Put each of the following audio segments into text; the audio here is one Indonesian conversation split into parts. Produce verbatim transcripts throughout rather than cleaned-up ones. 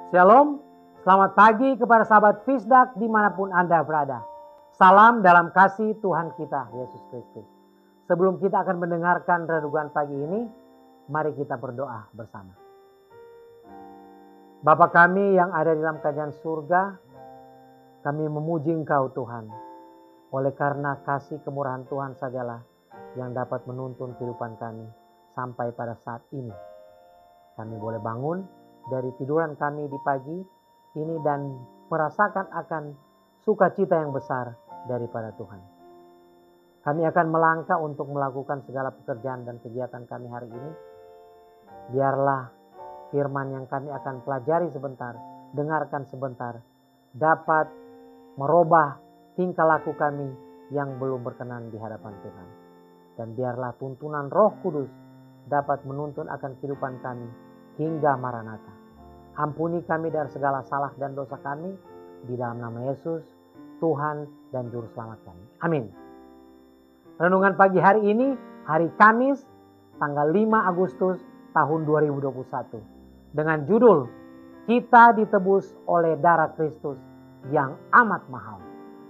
Shalom, selamat pagi kepada sahabat Fisdak dimanapun Anda berada. Salam dalam kasih Tuhan kita, Yesus Kristus. Sebelum kita akan mendengarkan renungan pagi ini, mari kita berdoa bersama. Bapa kami yang ada di dalam kerajaan surga, kami memuji Engkau Tuhan. Oleh karena kasih kemurahan Tuhan sajalah yang dapat menuntun kehidupan kami sampai pada saat ini. Kami boleh bangun dari tiduran kami di pagi ini dan merasakan akan sukacita yang besar daripada Tuhan. Kami akan melangkah untuk melakukan segala pekerjaan dan kegiatan kami hari ini. Biarlah firman yang kami akan pelajari sebentar, dengarkan sebentar, dapat merubah tingkah laku kami yang belum berkenan di hadapan Tuhan. Dan biarlah tuntunan Roh Kudus dapat menuntun akan kehidupan kami hingga Maranatha. Ampuni kami dari segala salah dan dosa kami. Di dalam nama Yesus, Tuhan dan Juru Selamat kami. Amin. Renungan pagi hari ini, hari Kamis, tanggal lima Agustus tahun dua ribu dua puluh satu. Dengan judul, Kita Ditebus oleh Darah Kristus yang amat mahal.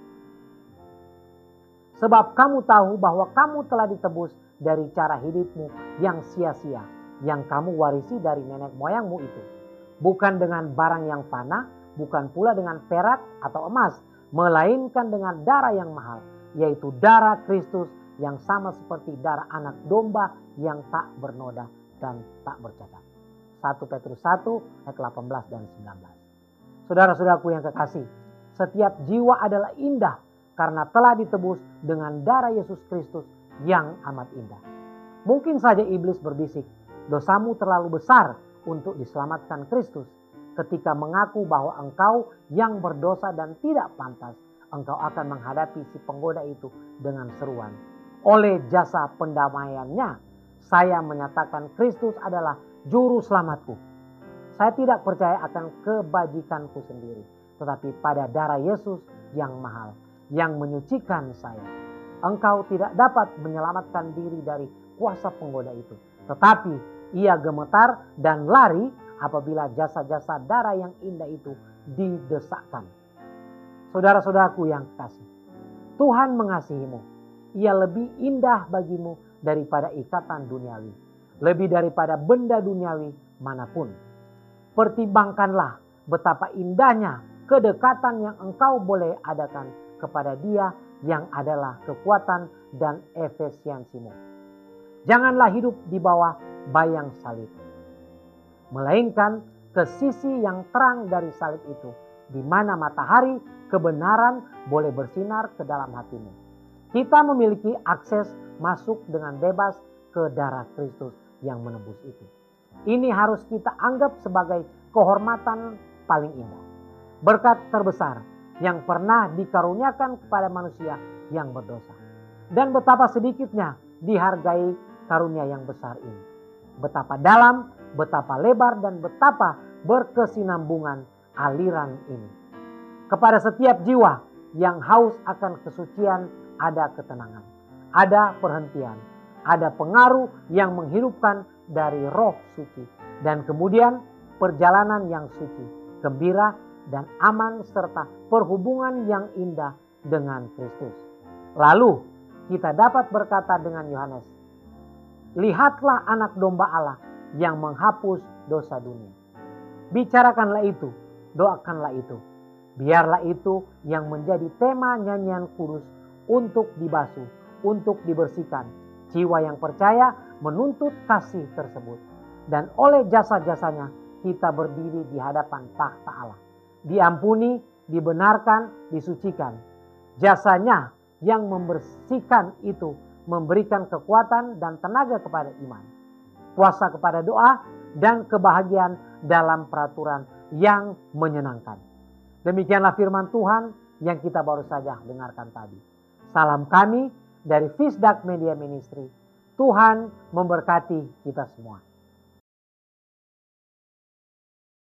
Sebab kamu tahu bahwa kamu telah ditebus dari cara hidupmu yang sia-sia, yang kamu warisi dari nenek moyangmu itu. Bukan dengan barang yang fana, bukan pula dengan perak atau emas, melainkan dengan darah yang mahal, yaitu darah Kristus yang sama seperti darah anak domba yang tak bernoda dan tak bercacat. satu Petrus satu ayat delapan belas dan sembilan belas. Saudara-saudaraku yang kekasih, setiap jiwa adalah indah karena telah ditebus dengan darah Yesus Kristus yang amat indah. Mungkin saja iblis berbisik, dosamu terlalu besar untuk diselamatkan Kristus. Ketika mengaku bahwa engkau yang berdosa dan tidak pantas, engkau akan menghadapi si penggoda itu dengan seruan. Oleh jasa pendamaiannya, saya menyatakan Kristus adalah juru selamatku. Saya tidak percaya akan kebajikanku sendiri, tetapi pada darah Yesus yang mahal, yang menyucikan saya. Engkau tidak dapat menyelamatkan diri dari kuasa penggoda itu, tetapi ia gemetar dan lari apabila jasa-jasa darah yang indah itu didesakkan. Saudara-saudaraku yang kasih, Tuhan mengasihimu. Ia lebih indah bagimu daripada ikatan duniawi, lebih daripada benda duniawi manapun. Pertimbangkanlah betapa indahnya kedekatan yang engkau boleh adakan kepada Dia yang adalah kekuatan dan efisiensimu. Janganlah hidup di bawah bayang salib, melainkan ke sisi yang terang dari salib itu, di mana matahari kebenaran boleh bersinar ke dalam hatimu. Kita memiliki akses masuk dengan bebas ke darah Kristus yang menebus itu. Ini harus kita anggap sebagai kehormatan paling indah, berkat terbesar yang pernah dikaruniakan kepada manusia yang berdosa. Dan betapa sedikitnya dihargai karunia yang besar ini. Betapa dalam, betapa lebar, dan betapa berkesinambungan aliran ini. Kepada setiap jiwa yang haus akan kesucian ada ketenangan, ada perhentian, ada pengaruh yang menghidupkan dari roh suci. Dan kemudian perjalanan yang suci, gembira, dan aman serta perhubungan yang indah dengan Kristus. Lalu kita dapat berkata dengan Yohanes, lihatlah anak domba Allah yang menghapus dosa dunia. Bicarakanlah itu, doakanlah itu. Biarlah itu yang menjadi tema nyanyian kudus untuk dibasuh, untuk dibersihkan. Jiwa yang percaya menuntut kasih tersebut. Dan oleh jasa-jasanya kita berdiri di hadapan takhta Allah. Diampuni, dibenarkan, disucikan. Jasanya yang membersihkan itu memberikan kekuatan dan tenaga kepada iman, kuasa kepada doa, dan kebahagiaan dalam peraturan yang menyenangkan. Demikianlah firman Tuhan yang kita baru saja dengarkan tadi. Salam kami dari Fisdak Media Ministry. Tuhan memberkati kita semua.